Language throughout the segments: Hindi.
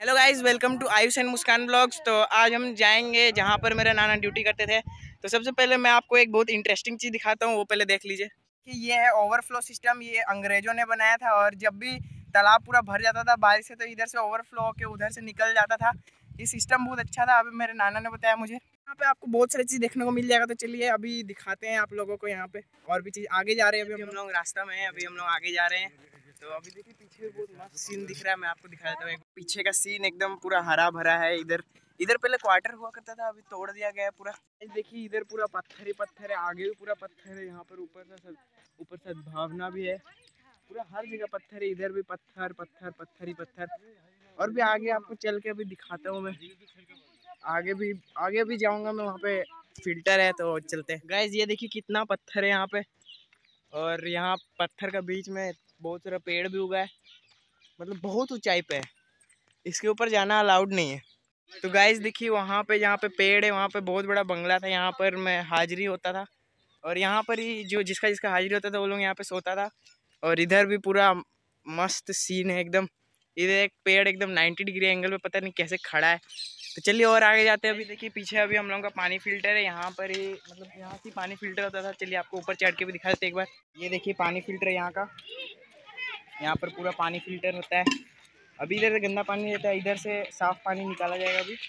Hello guys, welcome to Ayush and Muskan blogs. तो आज हम जाएंगे जहाँ पर मेरे नाना ड्यूटी करते थे। तो सबसे पहले मैं आपको एक बहुत इंटरेस्टिंग चीज़ दिखाता हूँ, वो पहले देख लीजिए कि ये है ओवरफ्लो सिस्टम। ये अंग्रेजों ने बनाया था और जब भी तालाब पूरा भर जाता था बारिश से, तो इधर से ओवरफ्लो होकर उधर से निकल जाता था। ये सिस्टम बहुत अच्छा था, अभी मेरे नाना ने बताया मुझे। यहाँ पे आपको बहुत सारी चीज़ देखने को मिल जाएगा। तो चलिए अभी दिखाते हैं आप लोगों को यहाँ पे और भी चीज़। आगे जा रहे हैं, अभी हम लोग रास्ता में हैं, अभी हम लोग आगे जा रहे हैं। तो अभी देखिए पीछे भी बहुत मस्त सीन दिख रहा है, मैं आपको दिखा देता हूँ। पीछे का सीन एकदम पूरा हरा भरा है। इधर इधर पहले क्वार्टर हुआ करता था, अभी तोड़ दिया गया है पूरा। देखिए इधर पूरा पत्थर ही पत्थर है, आगे भी पूरा पत्थर है। यहाँ पर ऊपर सद्भावना भी है, पूरा हर जगह पत्थर है। इधर भी पत्थर पत्थर पत्थर ही पत्थर। और भी आगे आपको चल के अभी दिखाता हूँ मैं। आगे भी जाऊँगा मैं, वहाँ पे फिल्टर है तो चलते हैं। गाइस ये देखिए कितना पत्थर है यहाँ पे, और यहाँ पत्थर का बीच में बहुत सारा पेड़ भी उगा है, मतलब बहुत ऊंचाई पे है। इसके ऊपर जाना अलाउड नहीं है। तो गाइस देखिए वहाँ पे जहाँ पे पेड़ है वहाँ पे बहुत बड़ा बंगला था, यहाँ पर मैं हाजिरी होता था। और यहाँ पर ही जो जिसका जिसका हाजिरी होता था वो लोग यहाँ पे सोता था। और इधर भी पूरा मस्त सीन है एकदम। इधर एक पेड़ एकदम 90 डिग्री एंगल पे पता नहीं कैसे खड़ा है। तो चलिए और आगे जाते हैं। अभी देखिए पीछे अभी हम लोगों का पानी फिल्टर है, यहाँ पर ही मतलब यहाँ से पानी फिल्टर होता था। चलिए आपको ऊपर चढ़ के भी दिखा देते एक बार। ये देखिए पानी फिल्टर है यहाँ का, यहाँ पर पूरा पानी फिल्टर होता है। अभी इधर से गंदा पानी रहता है, इधर से साफ पानी निकाला जाएगा अभी।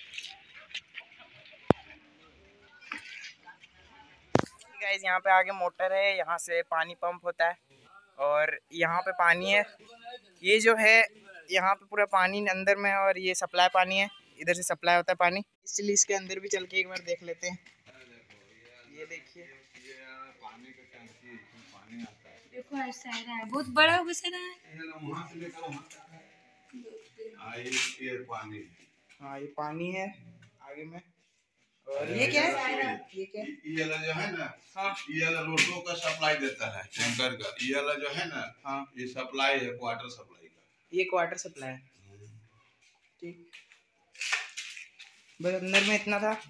गाइस यहाँ पे आगे मोटर है, यहाँ से पानी पंप होता है और यहाँ पे पानी है। ये जो है यहाँ पे पूरा पानी अंदर में है और ये सप्लाई पानी है, इधर से सप्लाई होता है पानी। इसलिए इसके अंदर भी चल के एक बार देख लेते हैं। ये देखिए देखो ऐसा है, बहुत बड़ा घुसेरा है। हाँ ये पानी है आगे में। और ये क्या है? ये क्या है? ये वाला जो है ना, हाँ ये वाला रोडों का सप्लाई देता है टैंकर का। ये वाला जो है ना, हाँ ये सप्लाई है वाटर सप्लाई का। ये क्वार्टर सप्लाई है, ठीक। बस अंदर में इतना था।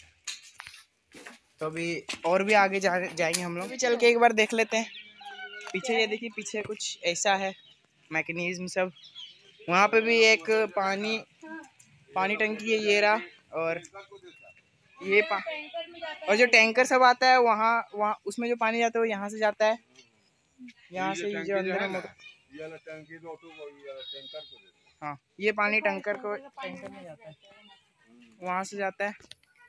तो अभी और भी आगे जाएंगे हम लोग, भी चल के एक बार देख लेते हैं। पीछे ये देखिए पीछे कुछ ऐसा है मैकेनिज्म सब। वहाँ पे भी एक पानी टंकी है, ये रहा। और ये और जो टैंकर सब आता है वहाँ उसमें जो पानी जाता है वो यहाँ से जाता है, यहाँ से जो अंदर में। हाँ ये पानी टैंकर में जाता है, वहाँ से जाता है।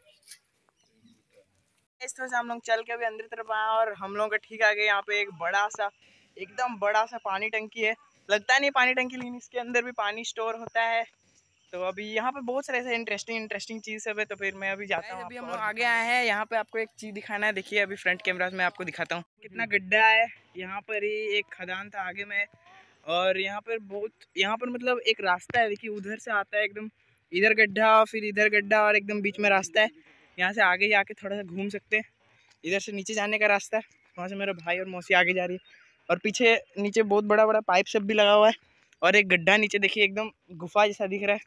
इस तरह से हम लोग चल के अभी अंदर तरफ आए और हम लोग का ठीक आगे यहाँ पे एक एकदम बड़ा सा पानी टंकी है। लगता नहीं पानी टंकी, लेकिन इसके अंदर भी पानी स्टोर होता है। तो अभी यहाँ पे बहुत सारे ऐसे इंटरेस्टिंग चीज़ सब है। तो फिर मैं अभी जाता हूँ। अभी हम लोग आगे आए हैं, यहाँ पे आपको एक चीज़ दिखाना है। देखिए अभी फ्रंट कैमरा में आपको दिखाता हूँ कितना गड्ढा है। यहाँ पर ही एक खदान था आगे में, और यहाँ पर मतलब एक रास्ता है। देखिए उधर से आता है एकदम, इधर गड्ढा फिर इधर गड्ढा और एकदम बीच में रास्ता है। यहाँ से आगे जाके थोड़ा सा घूम सकते हैं। इधर से नीचे जाने का रास्ता है, वहाँ से मेरा भाई और मौसी आगे जा रही है। और पीछे नीचे बहुत बड़ा बड़ा पाइप सब भी लगा हुआ है। और एक गड्ढा नीचे देखिए एकदम गुफा जैसा दिख रहा है।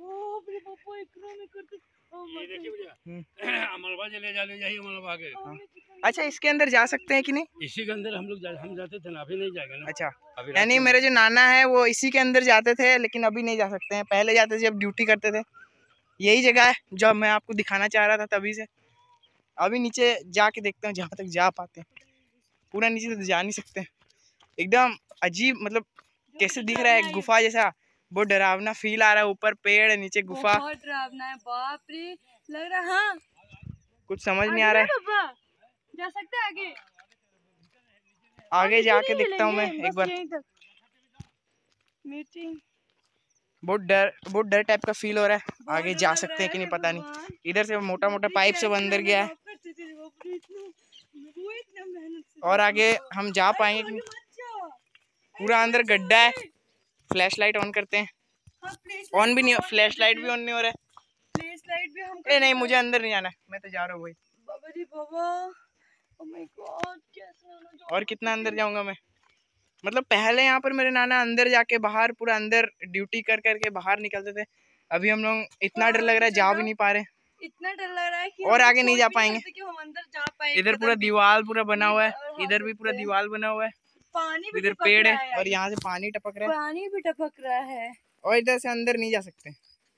अच्छा इसके अंदर जा सकते हैं कि नहीं? इसी के अंदर हम जाते थे ना, अभी नहीं जाएगा ना। अच्छा यानी मेरे जो नाना है वो इसी के अंदर जाते थे, लेकिन अभी नहीं जा सकते हैं। पहले जाते थे जब ड्यूटी करते थे। यही जगह है जो मैं आपको दिखाना चाह रहा था तभी से। अभी नीचे जाके देखते हैं, जहाँ तक जा पाते हैं। पूरा नीचे तो जा नहीं सकते, एकदम अजीब मतलब कैसे दिख रहा है, गुफा जैसा। बहुत डरावना फील आ रहा है। ऊपर पेड़ नीचे गुफा, बहुत डरावना है, बाप रे लग रहा है। हाँ कुछ समझ नहीं आ रहा है। जा सकते हैं आगे, आगे जाके देखता हूँ मैं एक बार। बहुत डर टाइप का फील हो रहा है। आगे जा सकते हैं कि नहीं पता नहीं। इधर से मोटा मोटा पाइप सब अंदर गया है, और आगे हम जा पाएंगे कि नहीं। पूरा अंदर गड्ढा है। फ्लैश लाइट ऑन करते हैं, ऑन भी नहीं, फ्लैश लाइट भी ऑन नहीं हो रहा है। नहीं मुझे अंदर नहीं जाना है, मैं तो जा रहा हूँ भाई। और कितना अंदर जाऊंगा मैं? मतलब पहले यहाँ पर मेरे नाना अंदर जाके बाहर पूरा अंदर ड्यूटी कर करके बाहर निकलते थे। अभी हम लोग इतना डर लग रहा है, जा भी नहीं पा रहे। इतना डर लग रहा है कि और आगे नहीं जा पाएंगे। कि हम अंदर जा पाएंगे। इधर पूरा दीवार पूरा बना हुआ है, इधर भी पूरा दीवार बना हुआ है। पानी भी इधर पेड़ है और यहाँ से पानी टपक रहा है। पानी भी टपक रहा है, और इधर से अंदर नहीं जा सकते।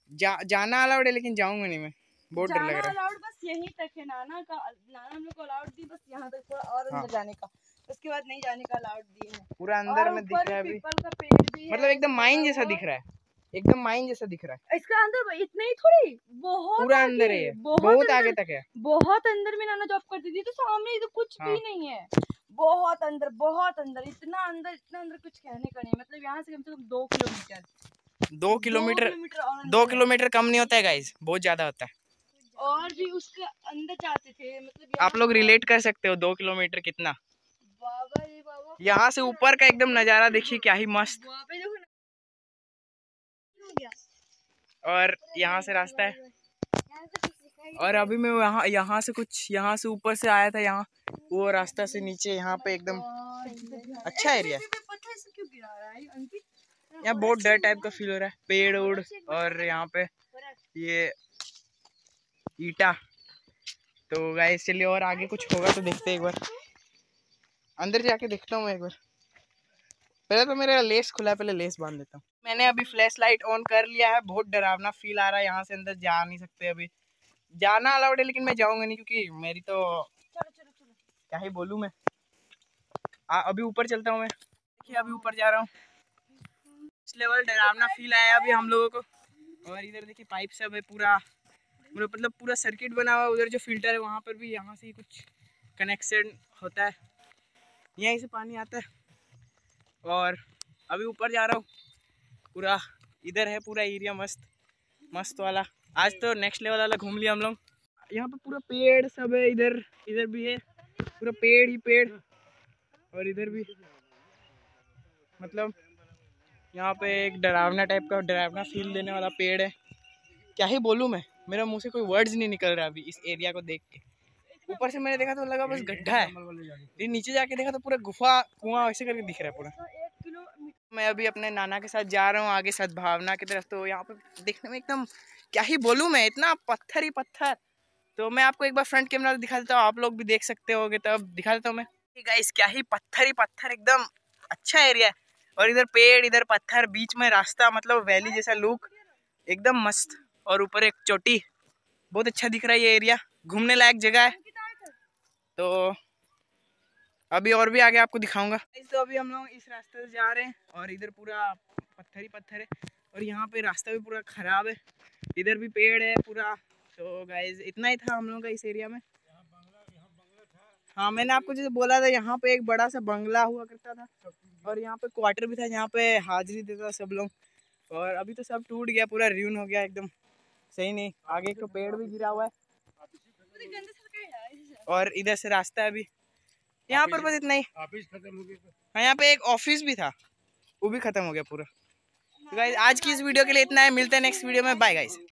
जाना अलाउड है लेकिन जाऊंगा नहीं मैं, बहुत डर लग रहा है। अलाउड बस यहीं तक है, नाना हम लोग को अलाउड दी बस यहाँ तक, थोड़ा और अंदर जाने का, उसके बाद नहीं जाने का अलाउड दी है। पूरा अंदर में दिख रहा है अभी, पीपल का पेड़ भी मतलब एकदम माइन जैसा दिख रहा है, एकदम माइन जैसा दिख रहा है। इसका अंदर इतना ही थोड़ी, बहुत पूरा अंदर है, बहुत आगे तक है, बहुत अंदर में नाना जॉब करती थी, तो सामने तो कुछ भी नहीं है, बहुत अंदर, बहुत अंदर, इतना अंदर कुछ कहने का नहीं, मतलब यहाँ से कम 2 किलोमीटर 2 किलोमीटर कम नहीं होता है गाइस, बहुत ज्यादा होता है। और भी उसके अंदर जाते थे, मतलब आप लोग रिलेट कर सकते हो 2 किलोमीटर कितना। बाबा रे बाबा, यहाँ से ऊपर का एकदम नजारा देखिए, क्या ही मस्त। और यहाँ से रास्ता है, और अभी मैं यहाँ से ऊपर से आया था, यहाँ वो रास्ता से नीचे यहाँ पे एकदम अच्छा एरिया है। यहाँ बहुत डर टाइप का फील हो रहा है, पेड़ उड़ और यहाँ पे ये ईटा। तो गाइस चलिए और आगे कुछ होगा तो देखते हैं, एक बार अंदर जाके देखता हूँ मैं एक बार। पहले तो मेरा लेस खुला है, पहले लेस बांध देता हूँ। मैंने अभी फ्लैश लाइट ऑन कर लिया है, बहुत डरावना फील आ रहा है, यहाँ से अंदर जा नहीं सकते, अभी जाना अलाउड है लेकिन मैं जाऊँगा नहीं, क्योंकि मेरी तो क्या ही बोलूँ मैं। अभी ऊपर चलता हूँ मैं, देखिए अभी ऊपर जा रहा हूँ। इस लेवल डरावना फील आया अभी हम लोगों को। और इधर देखिए पाइप सब है, पूरा मतलब पूरा सर्किट बना हुआ है। उधर जो फिल्टर है वहाँ पर भी यहाँ से ही कुछ कनेक्शन होता है, यहीं से पानी आता है। और अभी ऊपर जा रहा हूँ, पूरा इधर है पूरा एरिया मस्त वाला। आज तो नेक्स्ट लेवल वाला घूम लिया हम लोग। यहाँ पे पूरा पेड़ सब है, इधर भी है पूरा पेड़ ही पेड़, और इधर भी, मतलब यहाँ पे एक डरावना फील देने वाला पेड़ है। क्या ही बोलूँ मैं, मेरा मुंह से कोई वर्ड्स नहीं निकल रहा अभी इस एरिया को देख के। ऊपर से मैंने देखा तो लगा बस गड्ढा है, लेकिन नीचे जाके देखा तो पूरा गुफा कुआं वैसे करके दिख रहा है पूरा। मैं अभी अपने नाना के साथ जा रहा हूँ आगे सद्भावना की तरफ। तो यहाँ पे देखने में एकदम क्या ही बोलूँ मैं, इतना पत्थर ही पत्थर। तो मैं आपको एक बार फ्रंट कैमरा दिखा देता हूँ, आप लोग भी देख सकते होगे, तब दिखा देता हूँ मैं। गाइस क्या ही पत्थर ही पत्थर, एकदम अच्छा एरिया है। और इधर पेड़, इधर पत्थर, बीच में रास्ता, मतलब वैली जैसा लुक, एकदम मस्त। और ऊपर एक चोटी, बहुत अच्छा दिख रहा है ये एरिया, घूमने लायक जगह है। तो अभी और भी आगे आपको दिखाऊंगा। तो अभी हम लोग इस रास्ते से जा रहे हैं, और इधर पूरा पत्थर ही पत्थर है, और यहाँ पे रास्ता भी पूरा खराब है, इधर भी पेड़ है पूरा। तो गाइस इतना ही था हम लोगों का इस एरिया में। हाँ मैंने आपको जैसे बोला था, यहाँ पे एक बड़ा सा बंगला हुआ करता था, और यहाँ पे क्वार्टर भी था, यहाँ पे हाजिरी देता सब लोग। और अभी तो सब टूट गया, पूरा र्यून हो गया, एकदम सही नहीं। आगे एक तो पेड़ भी गिरा हुआ है, और इधर से रास्ता है अभी। यहाँ पर बस इतना ही। हाँ यहाँ पे एक ऑफिस भी था, वो भी खत्म हो गया पूरा। तो गाइस आज की इस वीडियो के लिए इतना है, मिलते हैं नेक्स्ट वीडियो में, बाय गाइस।